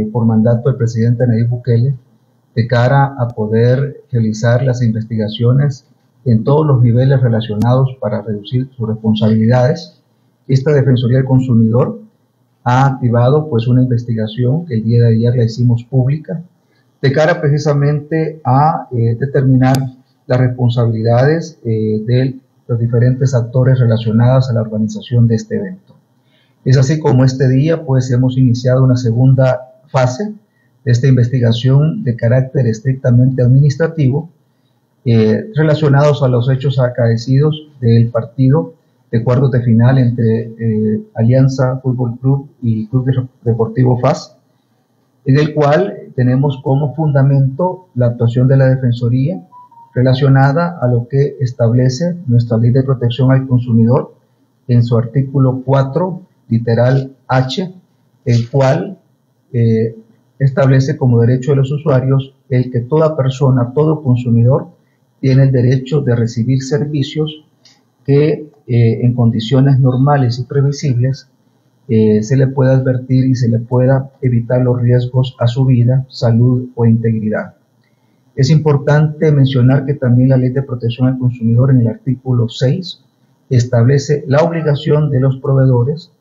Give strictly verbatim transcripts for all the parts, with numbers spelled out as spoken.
por mandato del presidente Nayib Bukele de cara a poder realizar las investigaciones en todos los niveles relacionados para reducir sus responsabilidades. Esta Defensoría del Consumidor ha activado pues una investigación que el día de ayer la hicimos pública de cara precisamente a eh, determinar las responsabilidades eh, de los diferentes actores relacionados a la organización de este evento. Es así como este día pues hemos iniciado una segunda fase de esta investigación de carácter estrictamente administrativo eh, relacionados a los hechos acaecidos del partido de cuartos de final entre eh, Alianza Fútbol Club y Club Deportivo F A S, en el cual tenemos como fundamento la actuación de la Defensoría relacionada a lo que establece nuestra Ley de Protección al Consumidor en su artículo cuatro, literal H, el cual eh, establece como derecho de los usuarios el que toda persona, todo consumidor, tiene el derecho de recibir servicios que eh, en condiciones normales y previsibles eh, se le pueda advertir y se le pueda evitar los riesgos a su vida, salud o integridad. Es importante mencionar que también la Ley de Protección al Consumidor en el artículo seis establece la obligación de los proveedores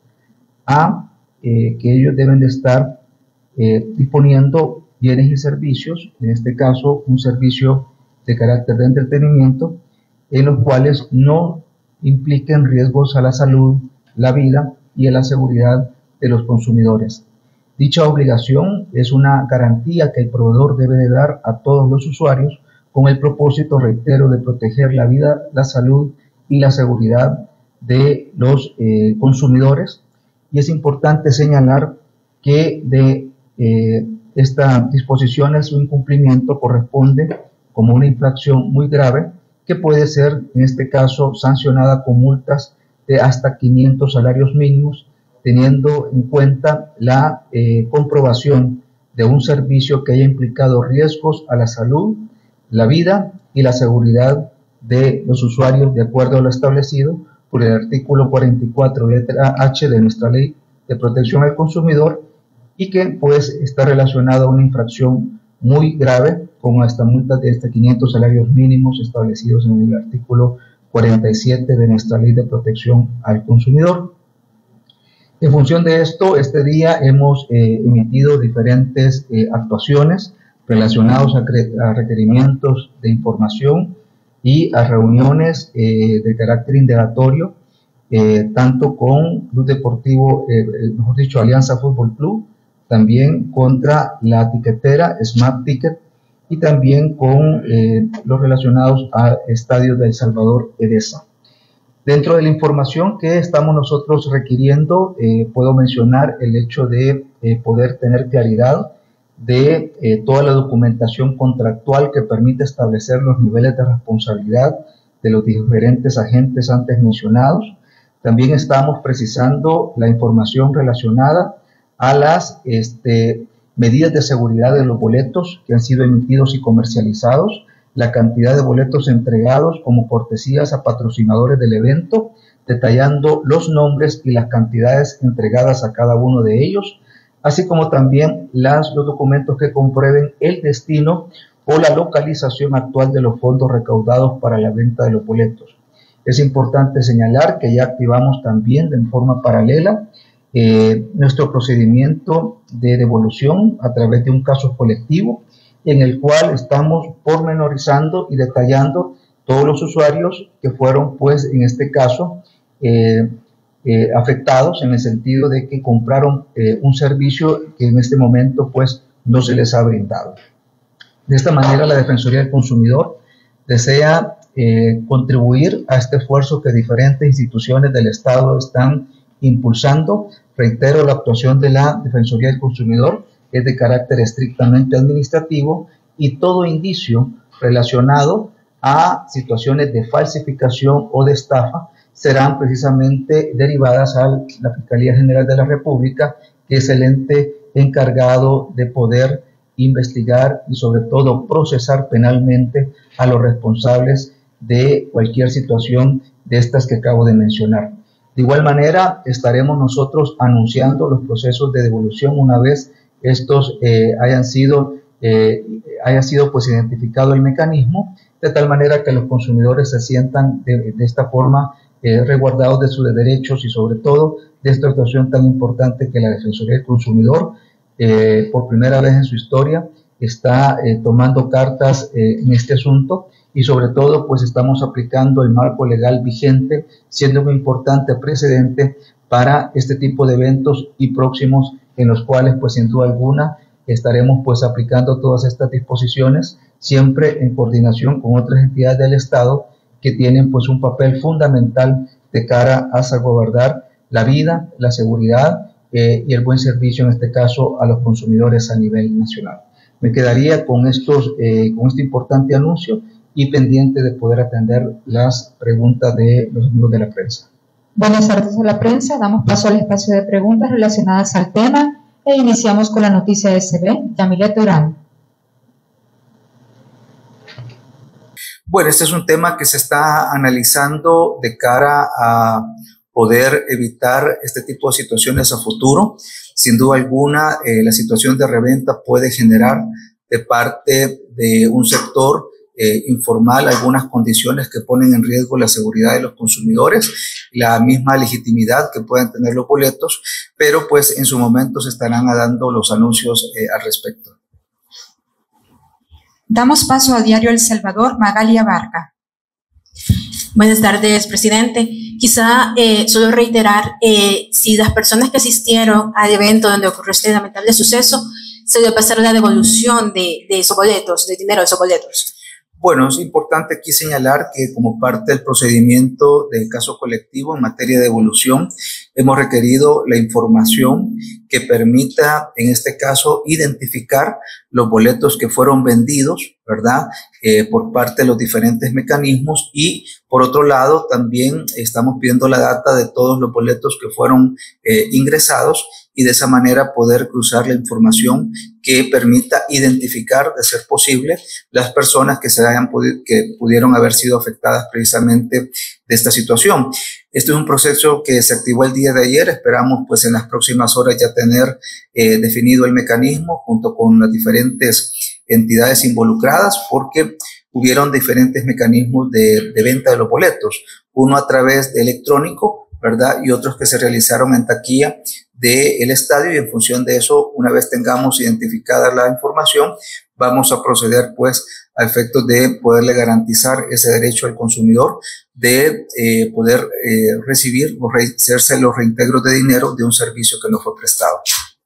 a eh, que ellos deben de estar eh, disponiendo bienes y servicios, en este caso un servicio de carácter de entretenimiento, en los cuales no impliquen riesgos a la salud, la vida y a la seguridad de los consumidores. Dicha obligación es una garantía que el proveedor debe de dar a todos los usuarios con el propósito, reitero, de proteger la vida, la salud y la seguridad de los eh, consumidores. Y es importante señalar que de eh, esta disposición, su incumplimiento corresponde como una infracción muy grave que puede ser, en este caso, sancionada con multas de hasta quinientos salarios mínimos, teniendo en cuenta la eh, comprobación de un servicio que haya implicado riesgos a la salud, la vida y la seguridad de los usuarios de acuerdo a lo establecido por el artículo cuarenta y cuatro, letra H de nuestra Ley de Protección al Consumidor, y que pues está relacionado a una infracción muy grave, como hasta multas de hasta quinientos salarios mínimos establecidos en el artículo cuarenta y siete de nuestra Ley de Protección al Consumidor. En función de esto, este día hemos eh, emitido diferentes eh, actuaciones relacionadas a, a requerimientos de información y a reuniones eh, de carácter indagatorio, eh, tanto con Club Deportivo, eh, mejor dicho, Alianza Fútbol Club, también contra la tiquetera Smart Ticket y también con eh, los relacionados a Estadios de El Salvador, EDESA. Dentro de la información que estamos nosotros requiriendo, eh, puedo mencionar el hecho de eh, poder tener claridad de eh, toda la documentación contractual que permite establecer los niveles de responsabilidad de los diferentes agentes antes mencionados. También estamos precisando la información relacionada a las este, medidas de seguridad de los boletos que han sido emitidos y comercializados, la cantidad de boletos entregados como cortesías a patrocinadores del evento, detallando los nombres y las cantidades entregadas a cada uno de ellos, así como también las, los documentos que comprueben el destino o la localización actual de los fondos recaudados para la venta de los boletos. Es importante señalar que ya activamos también de forma paralela eh, nuestro procedimiento de devolución a través de un caso colectivo, en el cual estamos pormenorizando y detallando todos los usuarios que fueron, pues, en este caso, eh, eh, afectados en el sentido de que compraron eh, un servicio que en este momento, pues, no se les ha brindado. De esta manera, la Defensoría del Consumidor desea eh, contribuir a este esfuerzo que diferentes instituciones del Estado están impulsando. Reitero, la actuación de la Defensoría del Consumidor es de carácter estrictamente administrativo y todo indicio relacionado a situaciones de falsificación o de estafa serán precisamente derivadas a la Fiscalía General de la República, que es el ente encargado de poder investigar y sobre todo procesar penalmente a los responsables de cualquier situación de estas que acabo de mencionar. De igual manera, estaremos nosotros anunciando los procesos de devolución una vez estos eh, hayan sido, eh, haya sido pues identificado el mecanismo, de tal manera que los consumidores se sientan de, de esta forma eh, resguardados de sus derechos y sobre todo de esta actuación tan importante que la Defensoría del Consumidor eh, por primera vez en su historia está eh, tomando cartas eh, en este asunto, y sobre todo pues estamos aplicando el marco legal vigente, siendo un importante precedente para este tipo de eventos y próximos, en los cuales pues sin duda alguna estaremos pues aplicando todas estas disposiciones, siempre en coordinación con otras entidades del Estado que tienen pues un papel fundamental de cara a salvaguardar la vida, la seguridad eh, y el buen servicio, en este caso, a los consumidores a nivel nacional. Me quedaría con, estos, eh, con este importante anuncio y pendiente de poder atender las preguntas de los amigos de la prensa. Buenas tardes a la prensa. Damos paso al espacio de preguntas relacionadas al tema e iniciamos con la noticia de S B. Yamilet Durán. Bueno, este es un tema que se está analizando de cara a poder evitar este tipo de situaciones a futuro. Sin duda alguna, eh, la situación de reventa puede generar de parte de un sector eh, informal algunas condiciones que ponen en riesgo la seguridad de los consumidores, la misma legitimidad que puedan tener los boletos, pero pues en su momento se estarán dando los anuncios eh, al respecto. Damos paso a Diario El Salvador, Magali Abarca. Buenas tardes, presidente. Quizá eh, solo reiterar eh, si las personas que asistieron al evento donde ocurrió este lamentable suceso, se debe pasar la devolución de, de esos boletos, de dinero de esos boletos. Bueno, es importante aquí señalar que como parte del procedimiento del caso colectivo en materia de devolución, hemos requerido la información que permita, en este caso, identificar los boletos que fueron vendidos, ¿verdad?, eh, por parte de los diferentes mecanismos, y por otro lado también estamos pidiendo la data de todos los boletos que fueron eh, ingresados, y de esa manera poder cruzar la información que permita identificar, de ser posible, las personas que se hayan podido, que pudieron haber sido afectadas precisamente de esta situación. Este es un proceso que se activó el día de ayer. Esperamos pues en las próximas horas ya tener eh, definido el mecanismo junto con las diferentes entidades involucradas, porque hubieron diferentes mecanismos de, de venta de los boletos, uno a través de electrónico, ¿verdad?, y otros que se realizaron en taquilla del estadio, y en función de eso, una vez tengamos identificada la información, vamos a proceder pues a efectos de poderle garantizar ese derecho al consumidor de eh, poder eh, recibir o hacerse los reintegros de dinero de un servicio que no fue prestado.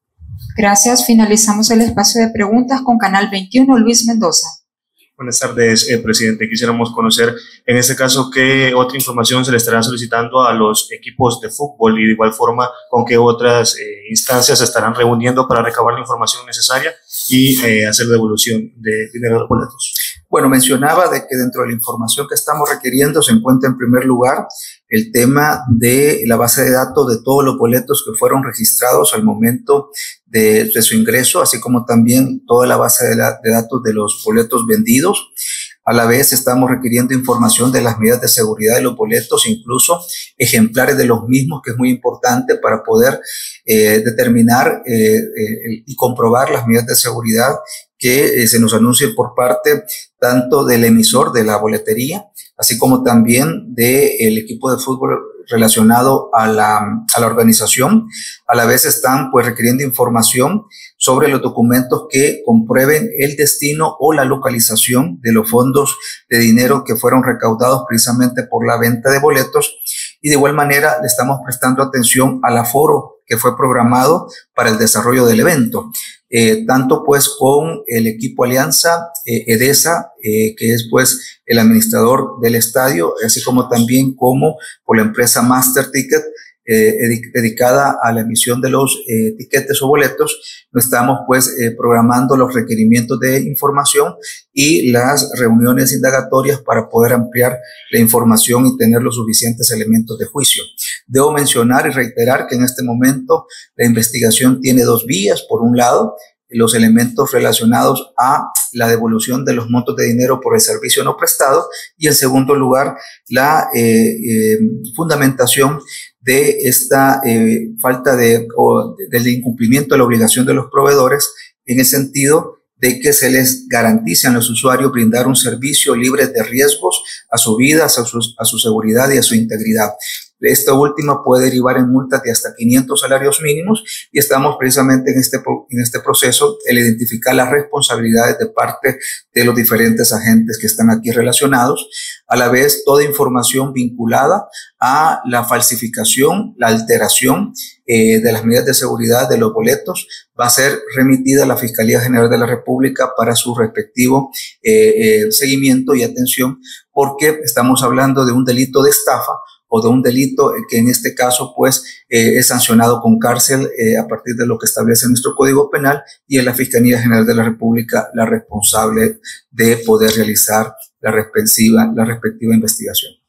Gracias. Finalizamos el espacio de preguntas con Canal veintiuno, Luis Mendoza. Buenas tardes, eh, presidente. Quisiéramos conocer, en este caso, qué otra información se le estará solicitando a los equipos de fútbol, y de igual forma, con qué otras eh, instancias se estarán reuniendo para recabar la información necesaria y eh, hacer devolución de dinero de boletos. Bueno, mencionaba de que dentro de la información que estamos requiriendo se encuentra en primer lugar el tema de la base de datos de todos los boletos que fueron registrados al momento de, de su ingreso, así como también toda la base de, la, de datos de los boletos vendidos. A la vez estamos requiriendo información de las medidas de seguridad de los boletos, incluso ejemplares de los mismos, que es muy importante para poder eh, determinar eh, eh, y comprobar las medidas de seguridad que eh, se nos anuncien por parte tanto del emisor de la boletería, así como también del equipo de fútbol relacionado a la, a la organización. A la vez están pues requiriendo información sobre los documentos que comprueben el destino o la localización de los fondos de dinero que fueron recaudados precisamente por la venta de boletos, y de igual manera le estamos prestando atención al aforo que fue programado para el desarrollo del evento, eh, tanto pues con el equipo Alianza, eh, EDESA, eh, que es pues el administrador del estadio, así como también como por la empresa Master Ticket, eh, dedicada a la emisión de los eh, tiquetes o boletos. Estamos pues eh, programando los requerimientos de información y las reuniones indagatorias para poder ampliar la información y tener los suficientes elementos de juicio. Debo mencionar y reiterar que en este momento la investigación tiene dos vías. Por un lado, los elementos relacionados a la devolución de los montos de dinero por el servicio no prestado, y en segundo lugar, la eh, eh, fundamentación de esta eh, falta de, o del incumplimiento de la obligación de los proveedores, en el sentido de que se les garantice a los usuarios brindar un servicio libre de riesgos a su vida, a su, a su seguridad y a su integridad. Esta última puede derivar en multas de hasta quinientos salarios mínimos, y estamos precisamente en este, en este proceso el identificar las responsabilidades de parte de los diferentes agentes que están aquí relacionados. A la vez, toda información vinculada a la falsificación, la alteración eh, de las medidas de seguridad de los boletos va a ser remitida a la Fiscalía General de la República para su respectivo eh, eh, seguimiento y atención, porque estamos hablando de un delito de estafa o de un delito que en este caso pues eh, es sancionado con cárcel eh, a partir de lo que establece nuestro Código Penal, y es la Fiscalía General de la República la responsable de poder realizar la respectiva, la respectiva investigación.